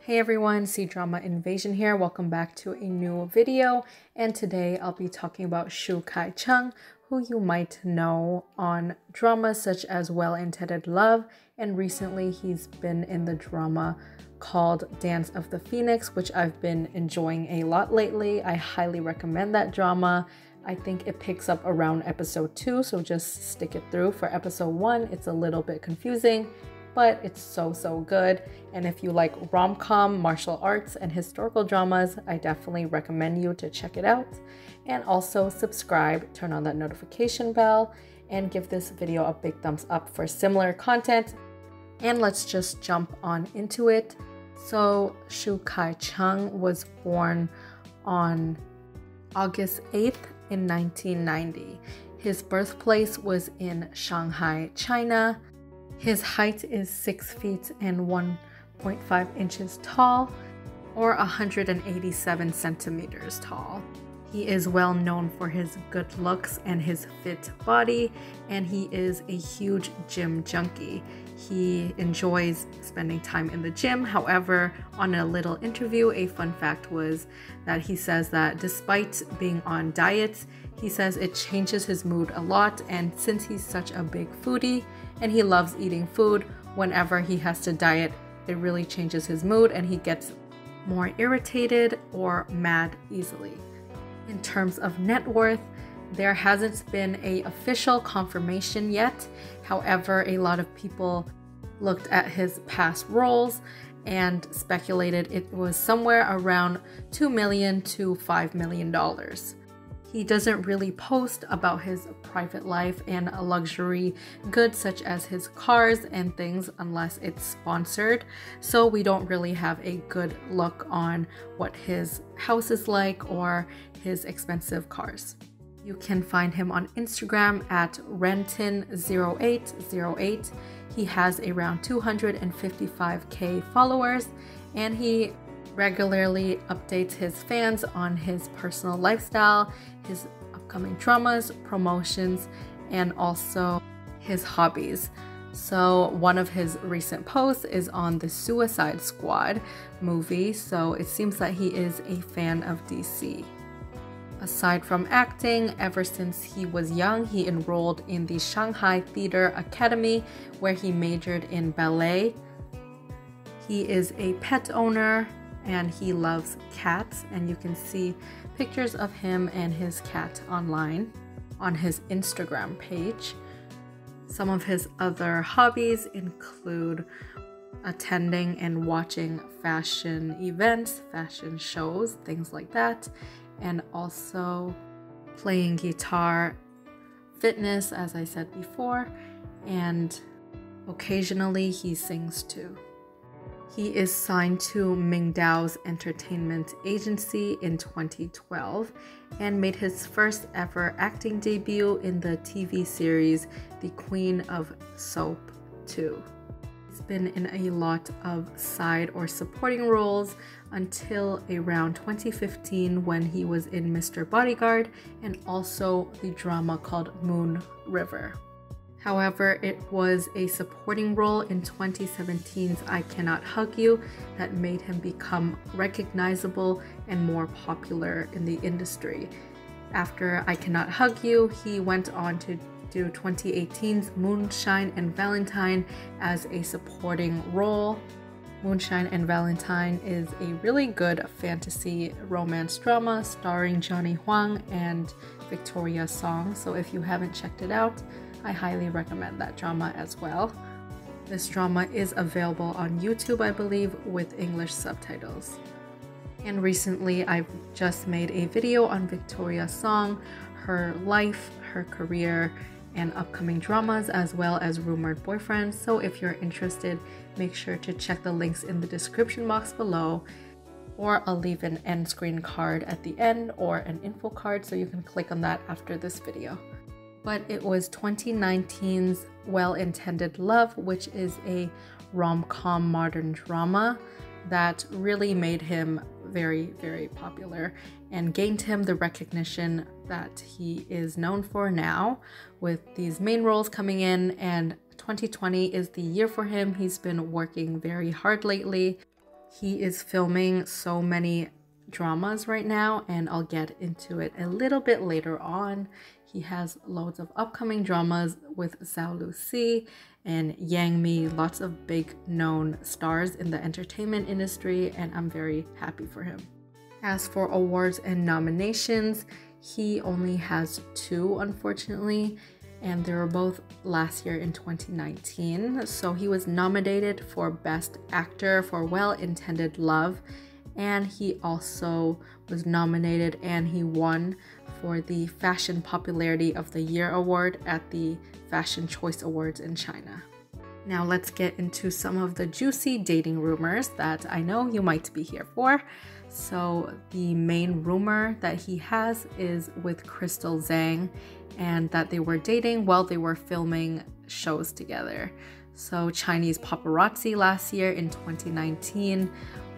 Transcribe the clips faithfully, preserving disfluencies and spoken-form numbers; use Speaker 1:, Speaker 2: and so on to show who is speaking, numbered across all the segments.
Speaker 1: Hey everyone, C-Drama Invasion here. Welcome back to a new video, and today I'll be talking about Shu Kai-chung, who you might know on dramas such as Well-Intended Love, and recently he's been in the drama called Dance of the Phoenix, which I've been enjoying a lot lately. I highly recommend that drama. I think it picks up around episode two, so just stick it through. For episode one, it's a little bit confusing, but it's so, so good. And if you like rom-com, martial arts, and historical dramas, I definitely recommend you to check it out. And also subscribe, turn on that notification bell, and give this video a big thumbs up for similar content. And let's just jump on into it. So Shu Kai-chung was born on August eighth in nineteen ninety. His birthplace was in Shanghai, China. His height is six feet and one point five inches tall, or one hundred eighty-seven centimeters tall. He is well known for his good looks and his fit body, and he is a huge gym junkie. He enjoys spending time in the gym. However, on a little interview, a fun fact was that he says that despite being on diets, he says it changes his mood a lot, and since he's such a big foodie and he loves eating food, whenever he has to diet, it really changes his mood and he gets more irritated or mad easily. In terms of net worth, there hasn't been a official confirmation yet. However, a lot of people looked at his past roles and speculated it was somewhere around two million to five million dollars. He doesn't really post about his private life and luxury goods such as his cars and things unless it's sponsored, so we don't really have a good look on what his house is like or his expensive cars. You can find him on Instagram at rentin zero eight zero eight. He has around two hundred fifty-five K followers, and he regularly updates his fans on his personal lifestyle, his upcoming dramas, promotions, and also his hobbies. So one of his recent posts is on the Suicide Squad movie, so it seems that he is a fan of D C. Aside from acting, ever since he was young, he enrolled in the Shanghai Theater Academy, where he majored in ballet. He is a pet owner and he loves cats, and you can see pictures of him and his cat online on his Instagram page. Some of his other hobbies include attending and watching fashion events, fashion shows, things like that, and also playing guitar, fitness, as I said before, and occasionally he sings too. He is signed to Mingdao's entertainment agency in twenty twelve and made his first ever acting debut in the T V series The Queen of Soap two. He's been in a lot of side or supporting roles until around twenty fifteen when he was in Mister Bodyguard and also the drama called Moon River. However, it was a supporting role in twenty seventeen's I Cannot Hug You that made him become recognizable and more popular in the industry. After I Cannot Hug You, he went on to do twenty eighteen's Moonshine and Valentine as a supporting role. Moonshine and Valentine is a really good fantasy romance drama starring Johnny Huang and Victoria Song, so if you haven't checked it out, I highly recommend that drama as well. This drama is available on YouTube, I believe, with English subtitles. And recently, I've just made a video on Victoria Song, her life, her career, and upcoming dramas, as well as Rumored Boyfriend. So if you're interested, make sure to check the links in the description box below, or I'll leave an end screen card at the end or an info card so you can click on that after this video. But it was twenty nineteen's Well-Intended Love, which is a rom-com modern drama that really made him very, very popular and gained him the recognition that he is known for now, with these main roles coming in, and twenty twenty is the year for him. He's been working very hard lately. He is filming so many dramas right now, and I'll get into it a little bit later on. He has loads of upcoming dramas with Zhao Lusi and Yang Mi, lots of big known stars in the entertainment industry, and I'm very happy for him. As for awards and nominations, he only has two, unfortunately, and they were both last year in twenty nineteen. So he was nominated for Best Actor for Well-Intended Love, and he also was nominated and he won for the Fashion Popularity of the Year award at the Fashion Choice Awards in China. Now let's get into some of the juicy dating rumors that I know you might be here for. So the main rumor that he has is with Crystal Zhang, and that they were dating while they were filming shows together. So Chinese paparazzi last year in twenty nineteen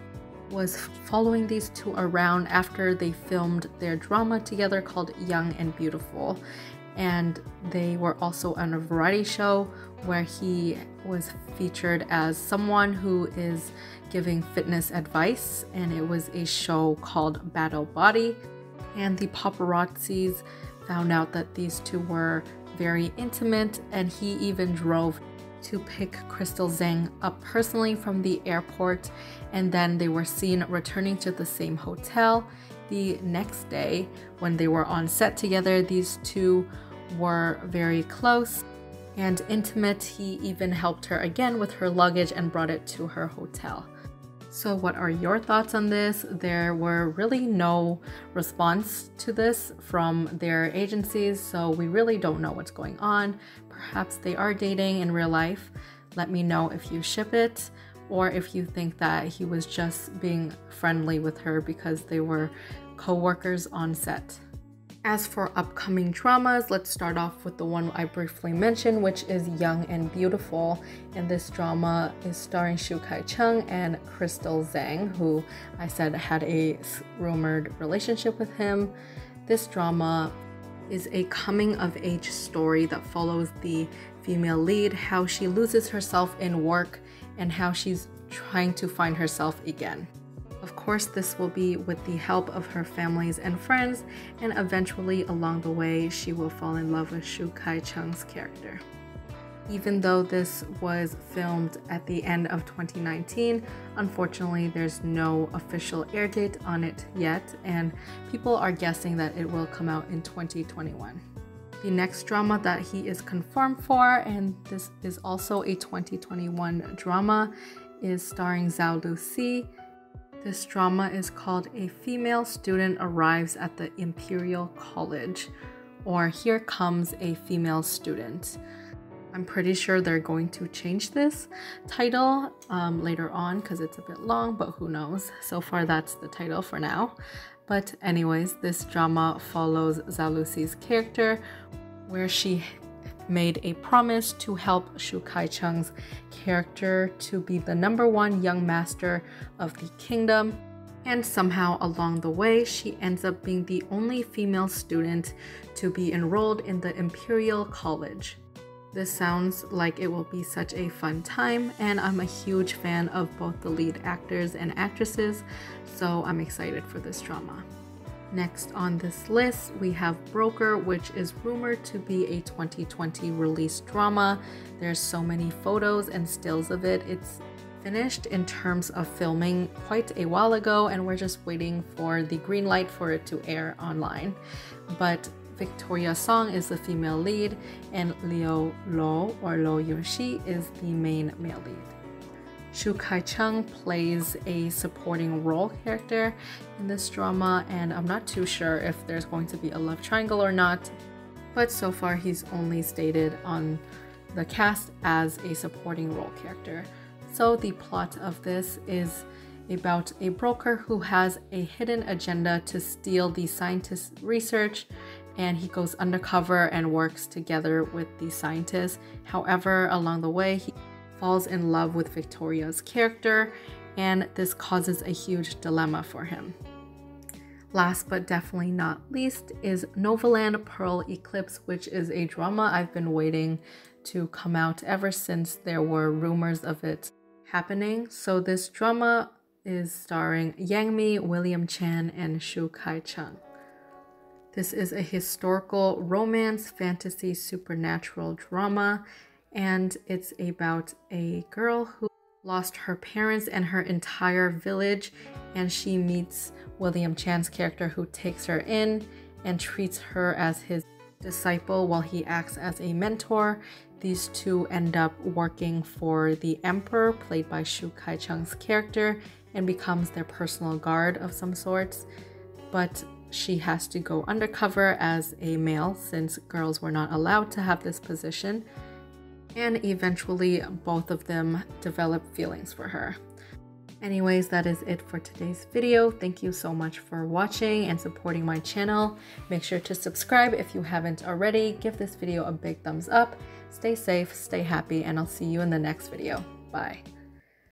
Speaker 1: was following these two around after they filmed their drama together called Young and Beautiful. And they were also on a variety show where he was featured as someone who is giving fitness advice, and it was a show called Battle Body. And the paparazzis found out that these two were very intimate, and he even drove to pick Crystal Zhang up personally from the airport, and then they were seen returning to the same hotel the next day. When they were on set together, these two were very close and intimate. He even helped her again with her luggage and brought it to her hotel. So what are your thoughts on this? There were really no response to this from their agencies, so we really don't know what's going on. Perhaps they are dating in real life. Let me know if you ship it, or if you think that he was just being friendly with her because they were co-workers on set. As for upcoming dramas, let's start off with the one I briefly mentioned, which is Young and Beautiful. And this drama is starring Xu Kai-cheng and Crystal Zhang, who I said had a rumored relationship with him. This drama is a coming-of-age story that follows the female lead, how she loses herself in work and how she's trying to find herself again. Of course, this will be with the help of her families and friends, and eventually along the way, she will fall in love with Xu Kai-cheng's character. Even though this was filmed at the end of twenty nineteen, unfortunately, there's no official air date on it yet, and people are guessing that it will come out in twenty twenty-one. The next drama that he is confirmed for, and this is also a twenty twenty-one drama, is starring Zhao Lusi. This drama is called A Female Student Arrives at the Imperial College, or Here Comes a Female Student. I'm pretty sure they're going to change this title um, later on because it's a bit long, but who knows. So far that's the title for now. But anyways, this drama follows Zhao Lusi's character, where she made a promise to help Xu Kai-cheng's character to be the number one young master of the kingdom, and somehow along the way she ends up being the only female student to be enrolled in the Imperial College. This sounds like it will be such a fun time, and I'm a huge fan of both the lead actors and actresses, so I'm excited for this drama. Next on this list, we have Broker, which is rumored to be a twenty twenty release drama. There's so many photos and stills of it. It's finished in terms of filming quite a while ago, and we're just waiting for the green light for it to air online. But Victoria Song is the female lead, and Liu Lo or Lo Yunxi is the main male lead. Xu Kai-cheng plays a supporting role character in this drama, and I'm not too sure if there's going to be a love triangle or not, but so far he's only stated on the cast as a supporting role character. So the plot of this is about a broker who has a hidden agenda to steal the scientist's research, and he goes undercover and works together with the scientists. However, along the way, he falls in love with Victoria's character, and this causes a huge dilemma for him. Last but definitely not least is Novaland Pearl Eclipse, which is a drama I've been waiting to come out ever since there were rumors of it happening. So this drama is starring Yang Mi, William Chan, and Shu Kai-chang. This is a historical romance, fantasy, supernatural drama, and it's about a girl who lost her parents and her entire village, and she meets William Chan's character, who takes her in and treats her as his disciple while he acts as a mentor. These two end up working for the emperor, played by Shu Kai-chang's character, and becomes their personal guard of some sorts. But she has to go undercover as a male since girls were not allowed to have this position. And eventually both of them develop feelings for her. Anyways, that is it for today's video. Thank you so much for watching and supporting my channel. Make sure to subscribe if you haven't already. Give this video a big thumbs up. Stay safe, stay happy, and I'll see you in the next video. Bye.